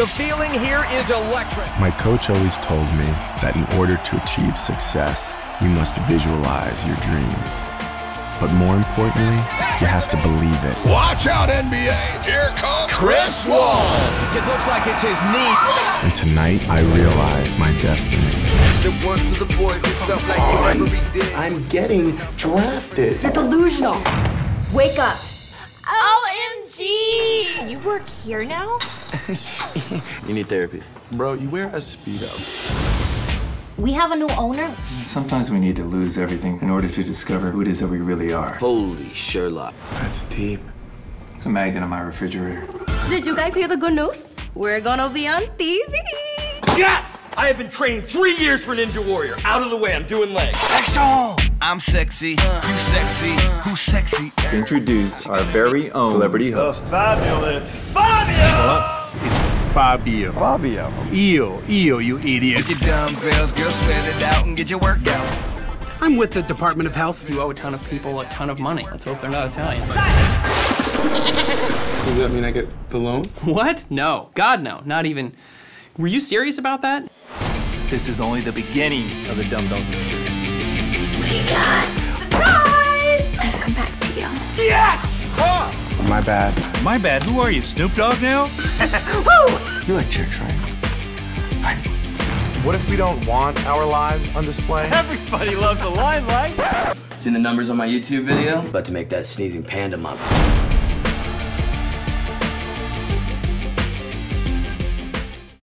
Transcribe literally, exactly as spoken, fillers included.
The feeling here is electric. My coach always told me that in order to achieve success, you must visualize your dreams. But more importantly, you have to believe it. Watch out, N B A! Here comes Chris Wall! It looks like it's his knee. And tonight, I realize my destiny. The one for the boys, it felt like whatever we did. I'm getting drafted. You're delusional. Wake up. O M G! You work here now? You need therapy. Bro, you wear a Speedo. We have a new owner. Sometimes we need to lose everything in order to discover who it is that we really are. Holy Sherlock. That's deep. It's a magnet on my refrigerator. Did you guys hear the good news? We're gonna be on T V. Yes! I have been training three years for Ninja Warrior. Out of the way, I'm doing legs. I'm sexy, you sexy, who's sexy? To introduce our very own celebrity host. Fabulous Fabio! It's Fabio. Fabio. Io, io, you idiot. Get your dumbbells, girl, spread it out and get your workout. I'm with the Department of Health. You owe a ton of people a ton of money. Let's hope they're not Italian. Does that mean I get the loan? What? No. God, no. Not even. Were you serious about that? This is only the beginning of the Dumb Bells experience. We got surprise! I've come back to you. Yes! My bad. My bad. Who are you, Snoop Dogg now? Woo! You like chicks, right? What if we don't want our lives on display? Everybody loves the limelight. Seen the numbers on my YouTube video? About to make that sneezing panda mop.